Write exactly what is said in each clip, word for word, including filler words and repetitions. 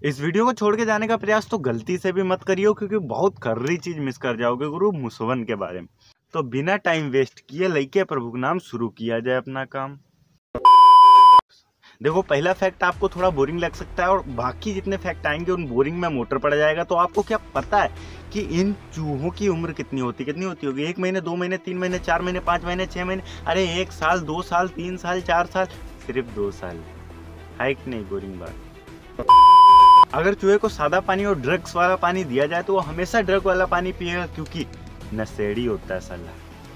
इस वीडियो को छोड़ के जाने का प्रयास तो गलती से भी मत करियो, क्योंकि बहुत खर्री चीज मिस कर जाओगे गुरु मुसवन के बारे में। तो बिना टाइम वेस्ट किए लइके प्रभु के नाम शुरू किया जाए अपना काम। देखो, पहला फैक्ट आपको थोड़ा बोरिंग लग सकता है और बाकी जितने फैक्ट आएंगे उन बोरिंग में मोटर पड़ जाएगा। तो आपको क्या पता है कि इन चूहों की उम्र कितनी होती कितनी होती होगी? एक महीने, दो महीने, तीन महीने, चार महीने, पाँच महीने, छः महीने, अरे एक साल, दो साल, तीन साल, चार साल, सिर्फ दो साल। है कि नहीं बोरिंग बात? अगर चूहे को सादा पानी और ड्रग्स वाला पानी दिया जाए तो वो हमेशा ड्रग वाला पानी पिएगा, क्योंकि नशेड़ी होता है साला।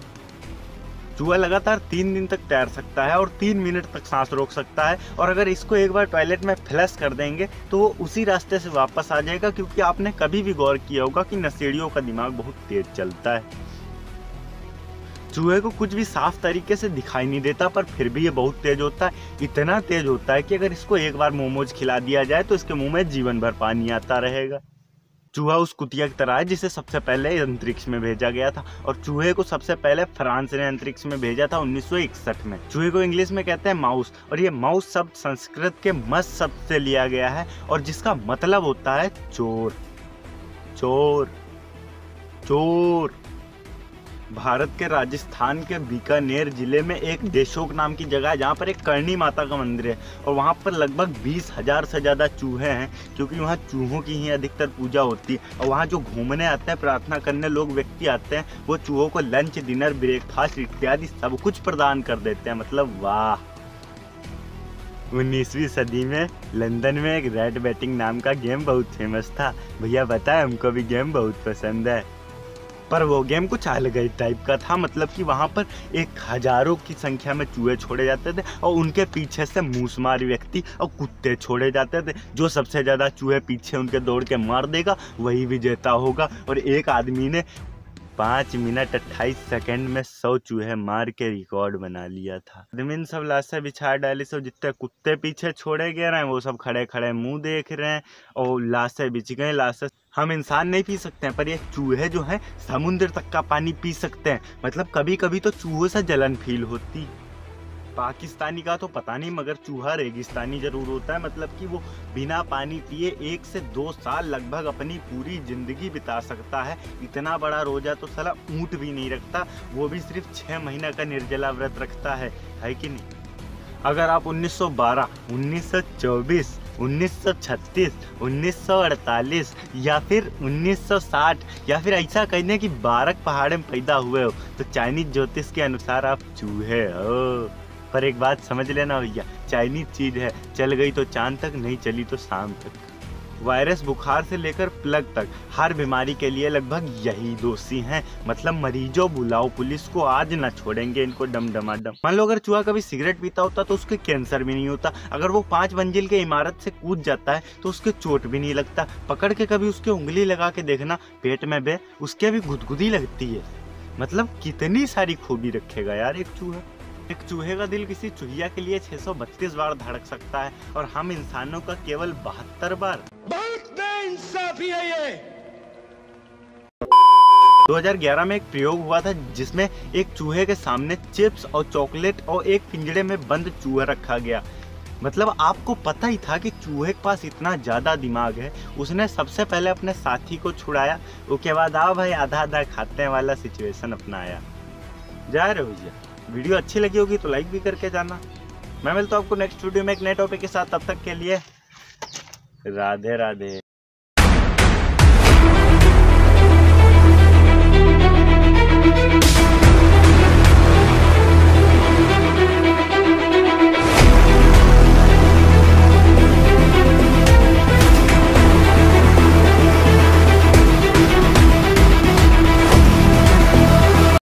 चूहा लगातार तीन दिन तक तैर सकता है और तीन मिनट तक सांस रोक सकता है, और अगर इसको एक बार टॉयलेट में फ्लश कर देंगे तो वो उसी रास्ते से वापस आ जाएगा, क्योंकि आपने कभी भी गौर किया होगा कि नशेड़ियों का दिमाग बहुत तेज चलता है। चूहे को कुछ भी साफ तरीके से दिखाई नहीं देता, पर फिर भी ये बहुत तेज होता है। इतना तेज होता है कि अगर इसको एक बार मोमोज खिला दिया जाए तो इसके मुंह में जीवन भर पानी आता रहेगा। चूहा उस कुतिया की तरह है जिसे सबसे पहले अंतरिक्ष में भेजा गया था, और चूहे को सबसे पहले फ्रांस ने अंतरिक्ष में भेजा था उन्नीस सौ इकसठ में। चूहे को इंग्लिश में कहते हैं माउस, और ये माउस शब्द संस्कृत के मस शब्द से लिया गया है, और जिसका मतलब होता है चोर। चोर चोर भारत के राजस्थान के बीकानेर जिले में एक देशोक नाम की जगह है, जहाँ पर एक करणी माता का मंदिर है, और वहाँ पर लगभग बीस हजार से ज़्यादा चूहे हैं, क्योंकि वहाँ चूहों की ही अधिकतर पूजा होती है। और वहाँ जो घूमने आते हैं, प्रार्थना करने लोग व्यक्ति आते हैं, वो चूहों को लंच, डिनर, ब्रेकफास्ट इत्यादि सब कुछ प्रदान कर देते हैं। मतलब वाह। उन्नीसवीं सदी में लंदन में एक रेड बैटिंग नाम का गेम बहुत फेमस था। भैया बताए, हमको भी गेम बहुत पसंद है, पर वो गेम कुछ अलग ही टाइप का था। मतलब कि वहाँ पर एक हजारों की संख्या में चूहे छोड़े जाते थे, और उनके पीछे से मूसमार व्यक्ति और कुत्ते छोड़े जाते थे। जो सबसे ज़्यादा चूहे पीछे उनके दौड़ के मार देगा वही विजेता होगा। और एक आदमी ने पाँच मिनट अट्ठाईस सेकंड में सौ चूहे मार के रिकॉर्ड बना लिया था। आदमी सब लाशें बिछा डाली, सब जितने कुत्ते पीछे छोड़े गए रहे हैं वो सब खड़े खड़े मुंह देख रहे हैं, और लाशें बिछ गए। लाशें हम इंसान नहीं पी सकते हैं, पर ये चूहे जो हैं समुद्र तक का पानी पी सकते हैं। मतलब कभी कभी तो चूहों से जलन फील होती है। पाकिस्तानी का तो पता नहीं, मगर चूहा रेगिस्तानी जरूर होता है। मतलब कि वो बिना पानी पिए एक से दो साल लगभग अपनी पूरी जिंदगी बिता सकता है। इतना बड़ा रोजा तो साला ऊंट भी नहीं रखता, वो भी सिर्फ छह महीने का निर्जला व्रत रखता है, है कि नहीं? अगर आप उन्नीस सौ बारह, उन्नीस सौ चौबीस, उन्नीस सौ छत्तीस, उन्नीस सौ अड़तालीस या फिर उन्नीस सौ साठ या फिर ऐसा कहने की बारक पहाड़ में पैदा हुए हो, तो चाइनीज ज्योतिष के अनुसार आप चूहे हो। पर एक बात समझ लेना भैया, चाइनीज चीज है, चल गई तो चांद तक, नहीं चली तो शाम तक। वायरस, बुखार से लेकर प्लग तक हर बीमारी के लिए लगभग यही दोषी हैं। मतलब मरीजों बुलाओ पुलिस को, आज ना छोड़ेंगे इनको डम डमाडम। मान लो अगर चूहा कभी सिगरेट पीता होता तो उसके कैंसर भी नहीं होता। अगर वो पांच मंजिल के इमारत से कूद जाता है तो उसके चोट भी नहीं लगता। पकड़ के कभी उसके उंगली लगा के देखना पेट में बे, उसके भी गुदगुदी लगती है। मतलब कितनी सारी खूबी रखेगा यार एक चूहा। एक चूहे का दिल किसी चूहिया के लिए छह सौ बत्तीस बार धड़क सकता है, और हम इंसानों का केवल बहत्तर बार। बहुत बेइंसाफी है ये। दो हज़ार ग्यारह में एक प्रयोग हुआ था जिसमें एक चूहे के सामने चिप्स और चॉकलेट और एक पिंजरे में बंद चूहा रखा गया। मतलब आपको पता ही था कि चूहे के पास इतना ज्यादा दिमाग है। उसने सबसे पहले अपने साथी को छुड़ाया, उसके बाद आओ भाई आधा आधा खाते हैं वाला सिचुएशन अपनाया। जा रहे भैया, वीडियो अच्छी लगी होगी तो लाइक भी करके जाना। मैं मिलता हूँ आपको नेक्स्ट वीडियो में एक नए टॉपिक के साथ। तब तक के लिए राधे राधे।